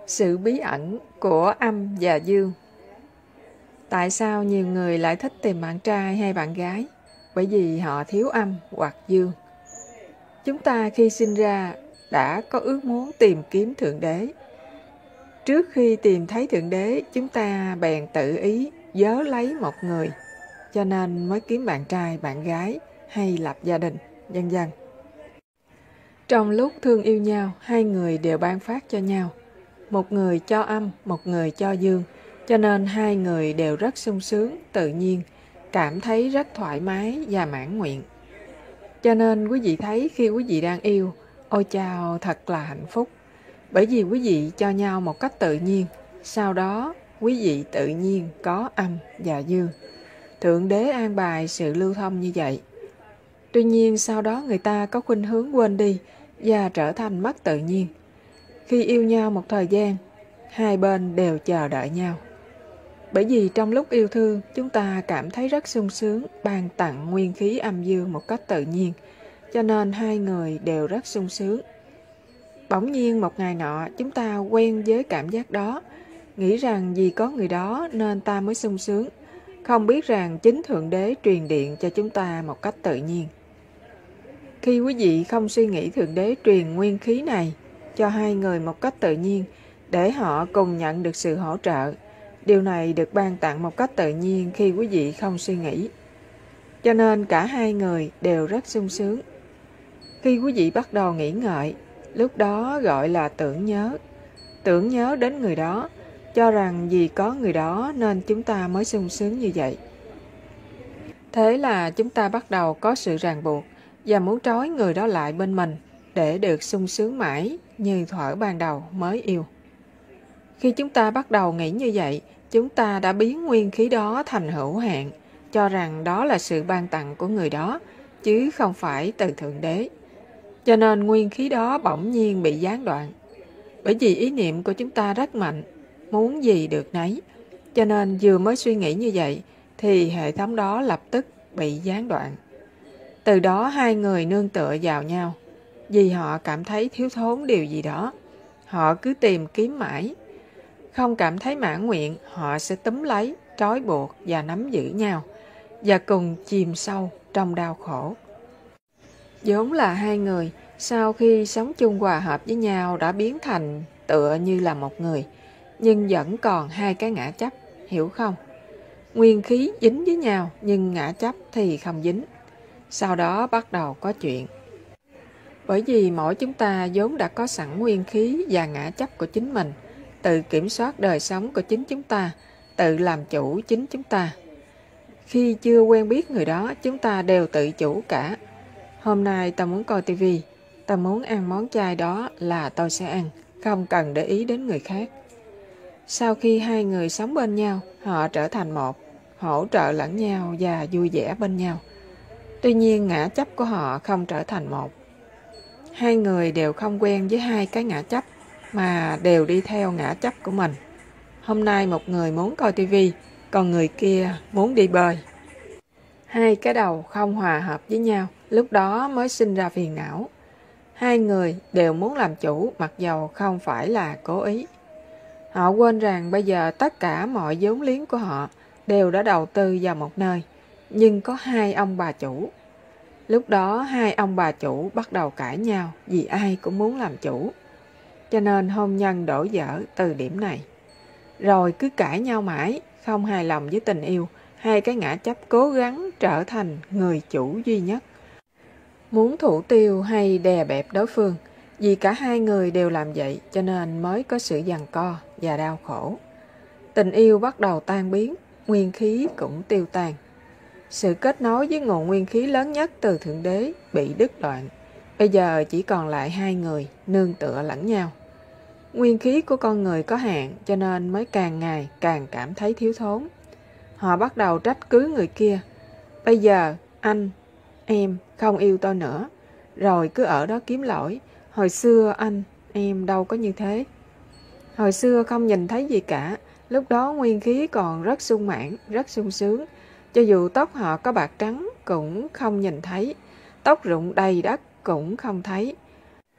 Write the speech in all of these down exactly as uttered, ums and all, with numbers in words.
Sự bí ẩn của âm và dương. Tại sao nhiều người lại thích tìm bạn trai hay bạn gái? Bởi vì họ thiếu âm hoặc dương. Chúng ta khi sinh ra đã có ước muốn tìm kiếm Thượng Đế. Trước khi tìm thấy Thượng Đế, chúng ta bèn tự ý vớ lấy một người, cho nên mới kiếm bạn trai, bạn gái hay lập gia đình, vân vân. Trong lúc thương yêu nhau, hai người đều ban phát cho nhau. Một người cho âm, một người cho dương, cho nên hai người đều rất sung sướng, tự nhiên, cảm thấy rất thoải mái và mãn nguyện. Cho nên quý vị thấy khi quý vị đang yêu, ôi chao thật là hạnh phúc. Bởi vì quý vị cho nhau một cách tự nhiên, sau đó quý vị tự nhiên có âm và dương. Thượng Đế an bài sự lưu thông như vậy. Tuy nhiên sau đó người ta có khuynh hướng quên đi và trở thành mất tự nhiên. Khi yêu nhau một thời gian, hai bên đều chờ đợi nhau. Bởi vì trong lúc yêu thương, chúng ta cảm thấy rất sung sướng, ban tặng nguyên khí âm dương một cách tự nhiên, cho nên hai người đều rất sung sướng. Bỗng nhiên một ngày nọ, chúng ta quen với cảm giác đó, nghĩ rằng vì có người đó nên ta mới sung sướng, không biết rằng chính Thượng Đế truyền điện cho chúng ta một cách tự nhiên. Khi quý vị không suy nghĩ Thượng Đế truyền nguyên khí này cho hai người một cách tự nhiên để họ cùng nhận được sự hỗ trợ, điều này được ban tặng một cách tự nhiên khi quý vị không suy nghĩ. Cho nên cả hai người đều rất sung sướng. Khi quý vị bắt đầu nghĩ ngợi, lúc đó gọi là tưởng nhớ. Tưởng nhớ đến người đó, cho rằng vì có người đó nên chúng ta mới sung sướng như vậy. Thế là chúng ta bắt đầu có sự ràng buộc và muốn trói người đó lại bên mình để được sung sướng mãi như thuở ban đầu mới yêu. Khi chúng ta bắt đầu nghĩ như vậy, chúng ta đã biến nguyên khí đó thành hữu hạn, cho rằng đó là sự ban tặng của người đó, chứ không phải từ Thượng Đế. Cho nên nguyên khí đó bỗng nhiên bị gián đoạn. Bởi vì ý niệm của chúng ta rất mạnh, muốn gì được nấy. Cho nên vừa mới suy nghĩ như vậy, thì hệ thống đó lập tức bị gián đoạn. Từ đó hai người nương tựa vào nhau, vì họ cảm thấy thiếu thốn điều gì đó. Họ cứ tìm kiếm mãi. Không cảm thấy mãn nguyện, họ sẽ túm lấy, trói buộc và nắm giữ nhau, và cùng chìm sâu trong đau khổ. Vốn là hai người, sau khi sống chung hòa hợp với nhau đã biến thành tựa như là một người, nhưng vẫn còn hai cái ngã chấp, hiểu không? Nguyên khí dính với nhau, nhưng ngã chấp thì không dính. Sau đó bắt đầu có chuyện. Bởi vì mỗi chúng ta vốn đã có sẵn nguyên khí và ngã chấp của chính mình, tự kiểm soát đời sống của chính chúng ta, tự làm chủ chính chúng ta. Khi chưa quen biết người đó, chúng ta đều tự chủ cả. Hôm nay ta muốn coi tivi, ta muốn ăn món chay đó là tôi sẽ ăn, không cần để ý đến người khác. Sau khi hai người sống bên nhau, họ trở thành một, hỗ trợ lẫn nhau và vui vẻ bên nhau. Tuy nhiên ngã chấp của họ không trở thành một. Hai người đều không quen với hai cái ngã chấp, mà đều đi theo ngã chấp của mình. Hôm nay một người muốn coi tivi, còn người kia muốn đi bơi. Hai cái đầu không hòa hợp với nhau, lúc đó mới sinh ra phiền não. Hai người đều muốn làm chủ, mặc dầu không phải là cố ý. Họ quên rằng bây giờ tất cả mọi vốn liếng của họ đều đã đầu tư vào một nơi, nhưng có hai ông bà chủ. Lúc đó hai ông bà chủ bắt đầu cãi nhau vì ai cũng muốn làm chủ. Cho nên hôn nhân đổ vỡ từ điểm này. Rồi cứ cãi nhau mãi, không hài lòng với tình yêu, hai cái ngã chấp cố gắng trở thành người chủ duy nhất. Muốn thủ tiêu hay đè bẹp đối phương, vì cả hai người đều làm vậy cho nên mới có sự giằng co và đau khổ. Tình yêu bắt đầu tan biến, nguyên khí cũng tiêu tan. Sự kết nối với nguồn nguyên khí lớn nhất từ Thượng Đế bị đứt đoạn. Bây giờ chỉ còn lại hai người nương tựa lẫn nhau. Nguyên khí của con người có hạn cho nên mới càng ngày càng cảm thấy thiếu thốn. Họ bắt đầu trách cứ người kia. Bây giờ anh, em không yêu tôi nữa. Rồi cứ ở đó kiếm lỗi. Hồi xưa anh, em đâu có như thế. Hồi xưa không nhìn thấy gì cả. Lúc đó nguyên khí còn rất sung mãn, rất sung sướng. Cho dù tóc họ có bạc trắng cũng không nhìn thấy. Tóc rụng đầy đất cũng không thấy.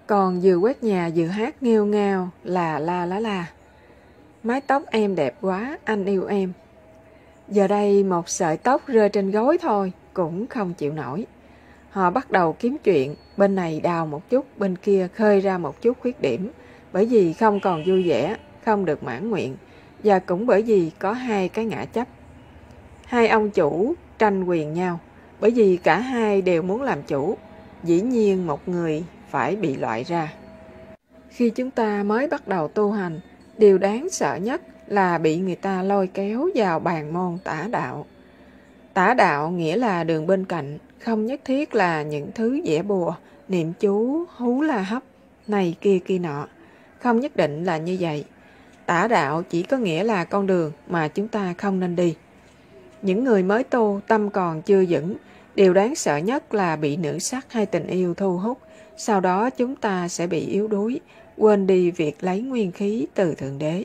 còn vừa quét nhà vừa hát nghêu ngao là la lá la. Mái tóc em đẹp quá, anh yêu em. Giờ đây một sợi tóc rơi trên gối thôi cũng không chịu nổi. Họ bắt đầu kiếm chuyện, bên này đào một chút, bên kia khơi ra một chút khuyết điểm, bởi vì không còn vui vẻ, không được mãn nguyện, và cũng bởi vì có hai cái ngã chấp. Hai ông chủ tranh quyền nhau, bởi vì cả hai đều muốn làm chủ, dĩ nhiên một người phải bị loại ra. Khi chúng ta mới bắt đầu tu hành, điều đáng sợ nhất là bị người ta lôi kéo vào bàn môn tả đạo. Tả đạo nghĩa là đường bên cạnh, không nhất thiết là những thứ vẽ bùa, niệm chú, hú la hấp, này kia kia nọ. Không nhất định là như vậy. Tả đạo chỉ có nghĩa là con đường mà chúng ta không nên đi. Những người mới tu, tâm còn chưa vững, điều đáng sợ nhất là bị nữ sắc hay tình yêu thu hút. Sau đó chúng ta sẽ bị yếu đuối, quên đi việc lấy nguyên khí từ Thượng Đế.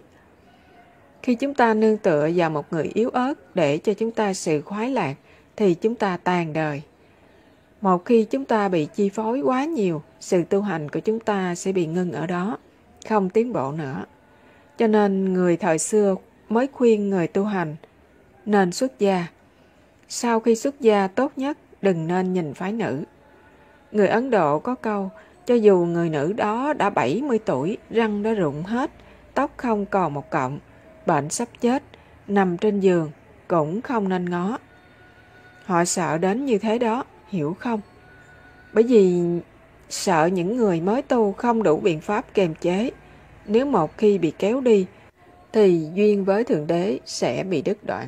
Khi chúng ta nương tựa vào một người yếu ớt để cho chúng ta sự khoái lạc, thì chúng ta tàn đời. Một khi chúng ta bị chi phối quá nhiều, sự tu hành của chúng ta sẽ bị ngưng ở đó, không tiến bộ nữa. Cho nên người thời xưa mới khuyên người tu hành nên xuất gia. Sau khi xuất gia tốt nhất đừng nên nhìn phái nữ. Người Ấn Độ có câu, cho dù người nữ đó đã bảy mươi tuổi, răng đã rụng hết, tóc không còn một cọng, bệnh sắp chết, nằm trên giường, cũng không nên ngó. Họ sợ đến như thế đó, hiểu không? Bởi vì sợ những người mới tu không đủ biện pháp kiềm chế. Nếu một khi bị kéo đi, thì duyên với Thượng Đế sẽ bị đứt đoạn.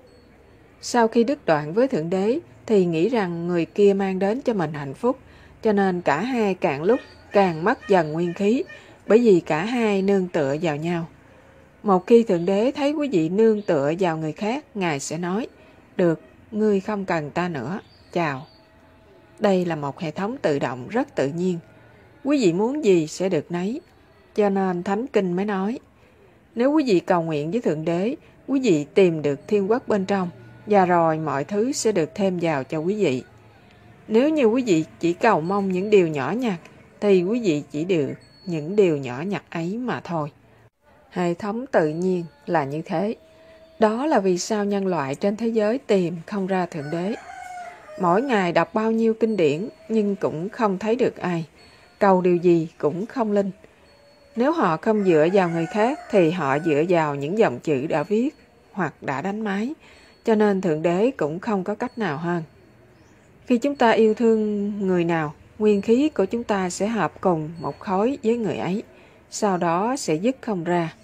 Sau khi đứt đoạn với Thượng Đế, thì nghĩ rằng người kia mang đến cho mình hạnh phúc, cho nên cả hai càng lúc càng mất dần nguyên khí, bởi vì cả hai nương tựa vào nhau. Một khi Thượng Đế thấy quý vị nương tựa vào người khác, Ngài sẽ nói, được, ngươi không cần ta nữa, chào. Đây là một hệ thống tự động rất tự nhiên. Quý vị muốn gì sẽ được nấy. Cho nên Thánh Kinh mới nói, nếu quý vị cầu nguyện với Thượng Đế, quý vị tìm được thiên quốc bên trong, và rồi mọi thứ sẽ được thêm vào cho quý vị. Nếu như quý vị chỉ cầu mong những điều nhỏ nhặt, thì quý vị chỉ được những điều nhỏ nhặt ấy mà thôi. Hệ thống tự nhiên là như thế. Đó là vì sao nhân loại trên thế giới tìm không ra Thượng Đế. Mỗi ngày đọc bao nhiêu kinh điển nhưng cũng không thấy được ai. Cầu điều gì cũng không linh. Nếu họ không dựa vào người khác thì họ dựa vào những dòng chữ đã viết hoặc đã đánh máy. Cho nên Thượng Đế cũng không có cách nào hơn. Khi chúng ta yêu thương người nào, nguyên khí của chúng ta sẽ hợp cùng một khối với người ấy. Sau đó sẽ dứt không ra.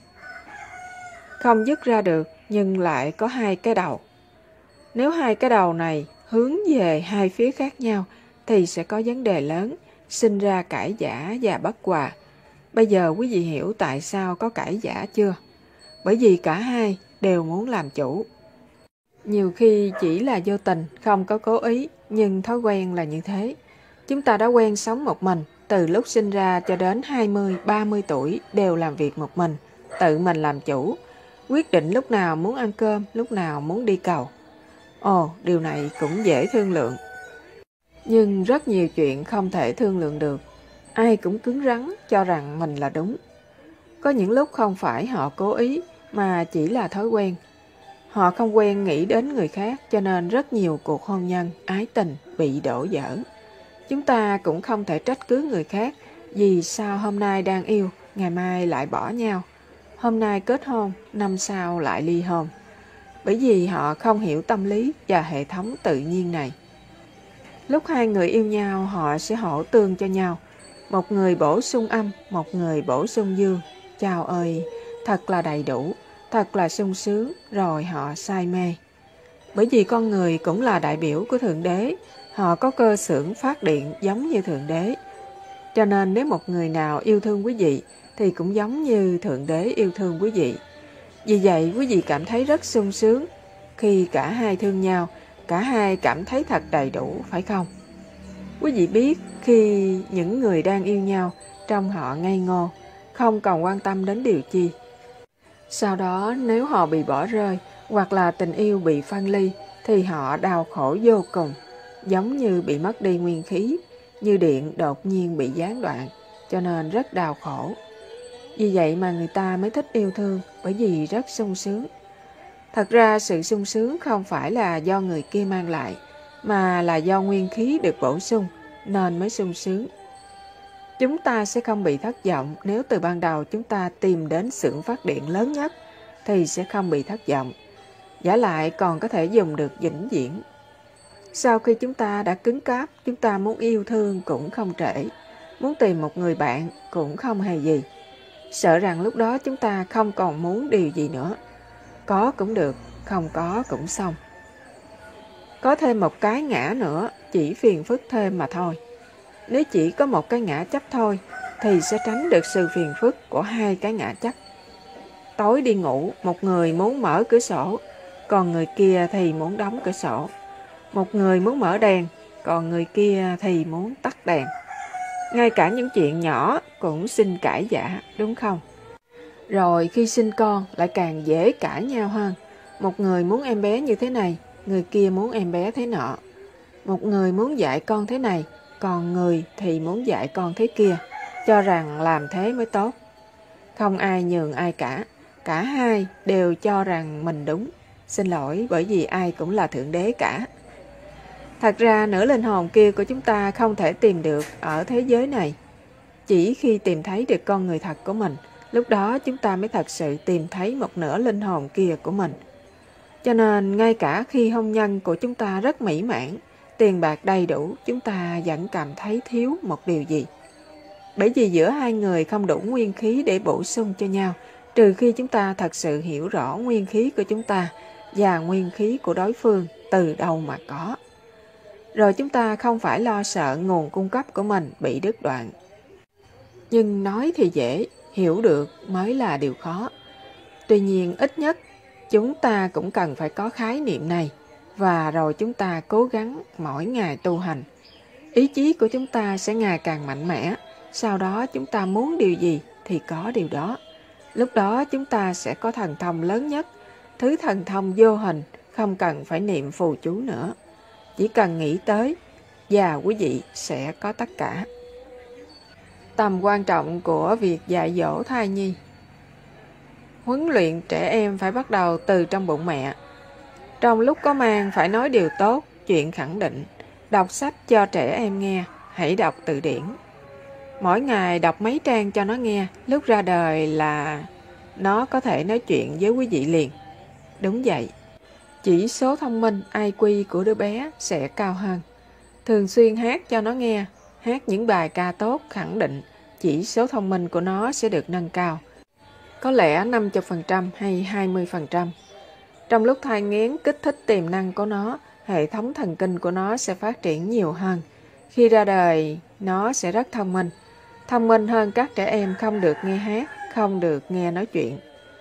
Không dứt ra được nhưng lại có hai cái đầu. Nếu hai cái đầu này hướng về hai phía khác nhau thì sẽ có vấn đề lớn, sinh ra cãi vã và bất hòa. Bây giờ quý vị hiểu tại sao có cãi vã chưa? Bởi vì cả hai đều muốn làm chủ. Nhiều khi chỉ là vô tình, không có cố ý, nhưng thói quen là như thế. Chúng ta đã quen sống một mình, từ lúc sinh ra cho đến hai mươi, ba mươi tuổi đều làm việc một mình, tự mình làm chủ, quyết định lúc nào muốn ăn cơm, lúc nào muốn đi cầu. Ồ, điều này cũng dễ thương lượng. Nhưng rất nhiều chuyện không thể thương lượng được. Ai cũng cứng rắn cho rằng mình là đúng. Có những lúc không phải họ cố ý mà chỉ là thói quen. Họ không quen nghĩ đến người khác cho nên rất nhiều cuộc hôn nhân, ái tình bị đổ vỡ. Chúng ta cũng không thể trách cứ người khác vì sao hôm nay đang yêu, ngày mai lại bỏ nhau. Hôm nay kết hôn, năm sau lại ly hôn. Bởi vì họ không hiểu tâm lý và hệ thống tự nhiên này. Lúc hai người yêu nhau họ sẽ hỗ tương cho nhau. Một người bổ sung âm, một người bổ sung dương. Chào ơi, thật là đầy đủ, thật là sung sướng, rồi họ say mê. Bởi vì con người cũng là đại biểu của Thượng Đế, họ có cơ xưởng phát điện giống như Thượng Đế. Cho nên nếu một người nào yêu thương quý vị, thì cũng giống như Thượng Đế yêu thương quý vị. Vì vậy quý vị cảm thấy rất sung sướng khi cả hai thương nhau, cả hai cảm thấy thật đầy đủ, phải không? Quý vị biết khi những người đang yêu nhau, trong họ ngây ngô, không còn quan tâm đến điều chi. Sau đó nếu họ bị bỏ rơi hoặc là tình yêu bị phân ly thì họ đau khổ vô cùng, giống như bị mất đi nguyên khí, như điện đột nhiên bị gián đoạn. cho nên rất đau khổ. Vì vậy mà người ta mới thích yêu thương, bởi vì rất sung sướng. Thật ra sự sung sướng không phải là do người kia mang lại, mà là do nguyên khí được bổ sung nên mới sung sướng. Chúng ta sẽ không bị thất vọng nếu từ ban đầu chúng ta tìm đến xưởng phát điện lớn nhất thì sẽ không bị thất vọng. Vả lại còn có thể dùng được vĩnh viễn. Sau khi chúng ta đã cứng cáp, chúng ta muốn yêu thương cũng không trễ, muốn tìm một người bạn cũng không hề gì. Sợ rằng lúc đó chúng ta không còn muốn điều gì nữa. Có cũng được, không có cũng xong. Có thêm một cái ngã nữa, chỉ phiền phức thêm mà thôi. Nếu chỉ có một cái ngã chấp thôi, thì sẽ tránh được sự phiền phức của hai cái ngã chấp. Tối đi ngủ, một người muốn mở cửa sổ, còn người kia thì muốn đóng cửa sổ. Một người muốn mở đèn, còn người kia thì muốn tắt đèn. Ngay cả những chuyện nhỏ cũng xin cãi vã, đúng không? Rồi khi sinh con lại càng dễ cãi nhau hơn. Một người muốn em bé như thế này, người kia muốn em bé thế nọ. Một người muốn dạy con thế này, còn người thì muốn dạy con thế kia, cho rằng làm thế mới tốt. Không ai nhường ai cả, cả hai đều cho rằng mình đúng. Xin lỗi, bởi vì ai cũng là Thượng Đế cả. Thật ra nửa linh hồn kia của chúng ta không thể tìm được ở thế giới này. Chỉ khi tìm thấy được con người thật của mình, lúc đó chúng ta mới thật sự tìm thấy một nửa linh hồn kia của mình. Cho nên ngay cả khi hôn nhân của chúng ta rất mỹ mãn, tiền bạc đầy đủ, chúng ta vẫn cảm thấy thiếu một điều gì. Bởi vì giữa hai người không đủ nguyên khí để bổ sung cho nhau, trừ khi chúng ta thật sự hiểu rõ nguyên khí của chúng ta và nguyên khí của đối phương từ đâu mà có. Rồi chúng ta không phải lo sợ nguồn cung cấp của mình bị đứt đoạn. Nhưng nói thì dễ, hiểu được mới là điều khó. Tuy nhiên ít nhất chúng ta cũng cần phải có khái niệm này, và rồi chúng ta cố gắng mỗi ngày tu hành. Ý chí của chúng ta sẽ ngày càng mạnh mẽ, sau đó chúng ta muốn điều gì thì có điều đó. Lúc đó chúng ta sẽ có thần thông lớn nhất, thứ thần thông vô hình, không cần phải niệm phù chú nữa. Chỉ cần nghĩ tới, và quý vị sẽ có tất cả. Tầm quan trọng của việc dạy dỗ thai nhi. Huấn luyện trẻ em phải bắt đầu từ trong bụng mẹ. Trong lúc có mang phải nói điều tốt, chuyện khẳng định. Đọc sách cho trẻ em nghe, hãy đọc từ điển. Mỗi ngày đọc mấy trang cho nó nghe, lúc ra đời là nó có thể nói chuyện với quý vị liền. Đúng vậy. Chỉ số thông minh i kiu của đứa bé sẽ cao hơn. Thường xuyên hát cho nó nghe, hát những bài ca tốt khẳng định, chỉ số thông minh của nó sẽ được nâng cao. Có lẽ năm mươi phần trăm hay hai mươi phần trăm. Trong lúc thai nghén kích thích tiềm năng của nó, hệ thống thần kinh của nó sẽ phát triển nhiều hơn. Khi ra đời, nó sẽ rất thông minh. Thông minh hơn các trẻ em không được nghe hát, không được nghe nói chuyện.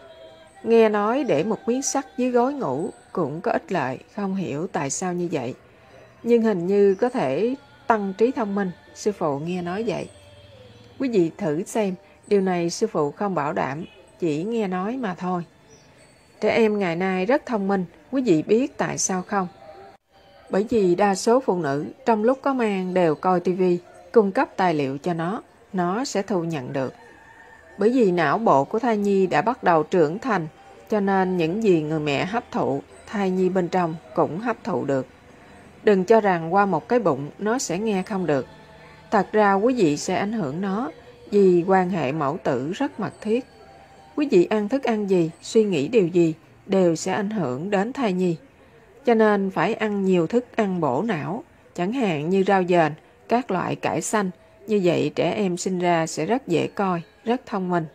Nghe nói để một miếng sắt dưới gối ngủ cũng có ích lợi, không hiểu tại sao như vậy. Nhưng hình như có thể tăng trí thông minh, sư phụ nghe nói vậy. Quý vị thử xem, điều này sư phụ không bảo đảm, chỉ nghe nói mà thôi. Trẻ em ngày nay rất thông minh, quý vị biết tại sao không? Bởi vì đa số phụ nữ trong lúc có mang đều coi tivi, cung cấp tài liệu cho nó, nó sẽ thu nhận được. Bởi vì não bộ của thai nhi đã bắt đầu trưởng thành, cho nên những gì người mẹ hấp thụ, thai nhi bên trong cũng hấp thụ được. Đừng cho rằng qua một cái bụng nó sẽ nghe không được. Thật ra quý vị sẽ ảnh hưởng nó, vì quan hệ mẫu tử rất mật thiết. Quý vị ăn thức ăn gì, suy nghĩ điều gì đều sẽ ảnh hưởng đến thai nhi. Cho nên phải ăn nhiều thức ăn bổ não, chẳng hạn như rau dền, các loại cải xanh. Như vậy trẻ em sinh ra sẽ rất dễ coi, rất thông minh.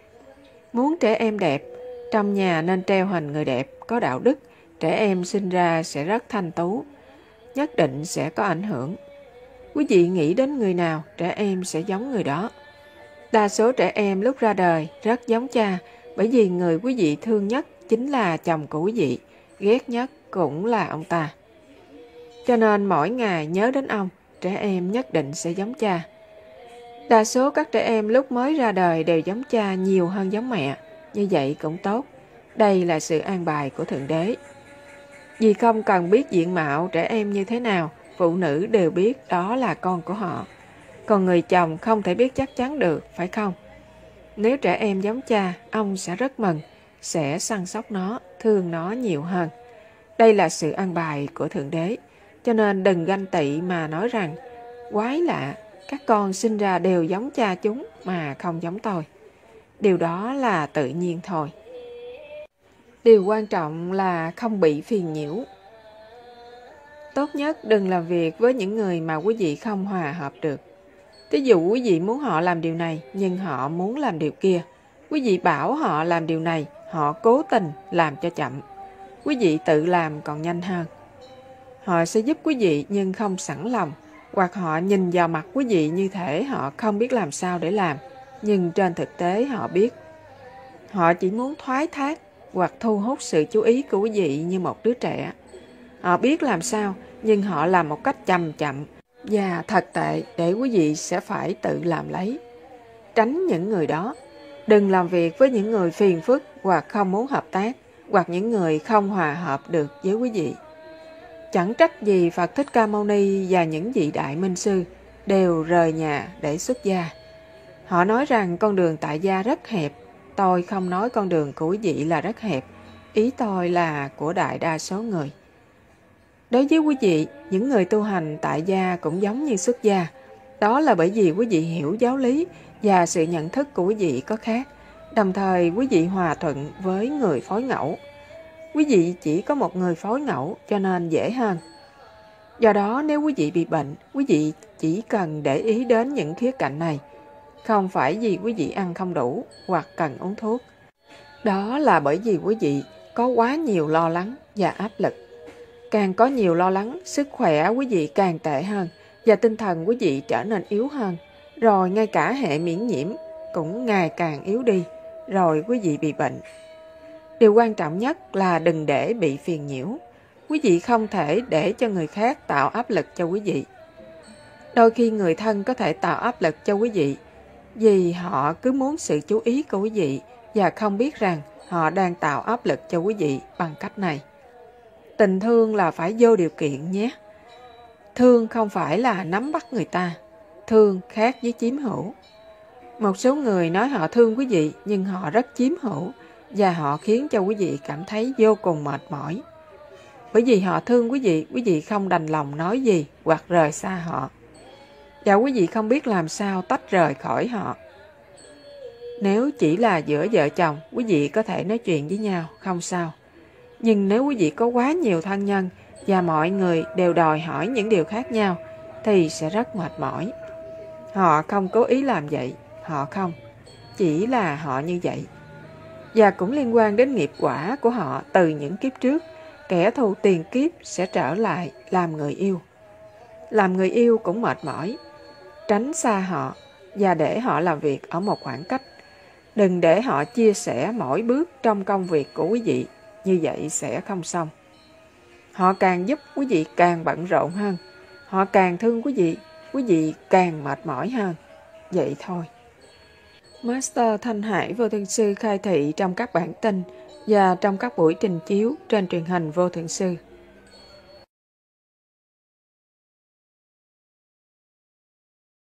Muốn trẻ em đẹp, trong nhà nên treo hình người đẹp, có đạo đức. Trẻ em sinh ra sẽ rất thanh tú, nhất định sẽ có ảnh hưởng. Quý vị nghĩ đến người nào, trẻ em sẽ giống người đó. Đa số trẻ em lúc ra đời rất giống cha, bởi vì người quý vị thương nhất chính là chồng của quý vị, ghét nhất cũng là ông ta. Cho nên mỗi ngày nhớ đến ông, trẻ em nhất định sẽ giống cha. Đa số các trẻ em lúc mới ra đời đều giống cha nhiều hơn giống mẹ, như vậy cũng tốt. Đây là sự an bài của Thượng Đế. Vì không cần biết diện mạo trẻ em như thế nào, phụ nữ đều biết đó là con của họ. Còn người chồng không thể biết chắc chắn được, phải không? Nếu trẻ em giống cha, ông sẽ rất mừng, sẽ săn sóc nó, thương nó nhiều hơn. Đây là sự an bài của Thượng Đế, cho nên đừng ganh tị mà nói rằng, quái lạ, các con sinh ra đều giống cha chúng mà không giống tôi. Điều đó là tự nhiên thôi. Điều quan trọng là không bị phiền nhiễu. Tốt nhất đừng làm việc với những người mà quý vị không hòa hợp được. Ví dụ quý vị muốn họ làm điều này, nhưng họ muốn làm điều kia. Quý vị bảo họ làm điều này, họ cố tình làm cho chậm. Quý vị tự làm còn nhanh hơn. Họ sẽ giúp quý vị nhưng không sẵn lòng, hoặc họ nhìn vào mặt quý vị như thể họ không biết làm sao để làm, nhưng trên thực tế họ biết. Họ chỉ muốn thoái thác hoặc thu hút sự chú ý của quý vị như một đứa trẻ. Họ biết làm sao, nhưng họ làm một cách chậm chậm và thật tệ để quý vị sẽ phải tự làm lấy. Tránh những người đó. Đừng làm việc với những người phiền phức hoặc không muốn hợp tác, hoặc những người không hòa hợp được với quý vị. Chẳng trách gì Phật Thích Ca Mâu Ni và những vị đại minh sư đều rời nhà để xuất gia. Họ nói rằng con đường tại gia rất hẹp. Tôi không nói con đường của quý vị là rất hẹp. Ý tôi là của đại đa số người. Đối với quý vị, những người tu hành tại gia cũng giống như xuất gia. Đó là bởi vì quý vị hiểu giáo lý và sự nhận thức của quý vị có khác. Đồng thời quý vị hòa thuận với người phối ngẫu. Quý vị chỉ có một người phối ngẫu cho nên dễ hơn. Do đó nếu quý vị bị bệnh, quý vị chỉ cần để ý đến những khía cạnh này. Không phải vì quý vị ăn không đủ hoặc cần uống thuốc. Đó là bởi vì quý vị có quá nhiều lo lắng và áp lực. Càng có nhiều lo lắng, sức khỏe quý vị càng tệ hơn và tinh thần quý vị trở nên yếu hơn. Rồi ngay cả hệ miễn nhiễm cũng ngày càng yếu đi, rồi quý vị bị bệnh. Điều quan trọng nhất là đừng để bị phiền nhiễu. Quý vị không thể để cho người khác tạo áp lực cho quý vị. Đôi khi người thân có thể tạo áp lực cho quý vị vì họ cứ muốn sự chú ý của quý vị và không biết rằng họ đang tạo áp lực cho quý vị bằng cách này. Tình thương là phải vô điều kiện nhé. Thương không phải là nắm bắt người ta. Thương khác với chiếm hữu. Một số người nói họ thương quý vị nhưng họ rất chiếm hữu và họ khiến cho quý vị cảm thấy vô cùng mệt mỏi. Bởi vì họ thương quý vị, quý vị không đành lòng nói gì hoặc rời xa họ. Và quý vị không biết làm sao tách rời khỏi họ. Nếu chỉ là giữa vợ chồng, quý vị có thể nói chuyện với nhau, không sao. Nhưng nếu quý vị có quá nhiều thân nhân và mọi người đều đòi hỏi những điều khác nhau, thì sẽ rất mệt mỏi. Họ không cố ý làm vậy, họ không. Chỉ là họ như vậy. Và cũng liên quan đến nghiệp quả của họ từ những kiếp trước, kẻ thù tiền kiếp sẽ trở lại làm người yêu. Làm người yêu cũng mệt mỏi. Tránh xa họ và để họ làm việc ở một khoảng cách. Đừng để họ chia sẻ mỗi bước trong công việc của quý vị, như vậy sẽ không xong. Họ càng giúp quý vị càng bận rộn hơn. Họ càng thương quý vị, quý vị càng mệt mỏi hơn. Vậy thôi. Master Thanh Hải Vô Thượng Sư khai thị trong các bản tin và trong các buổi trình chiếu trên truyền hình Vô Thượng Sư.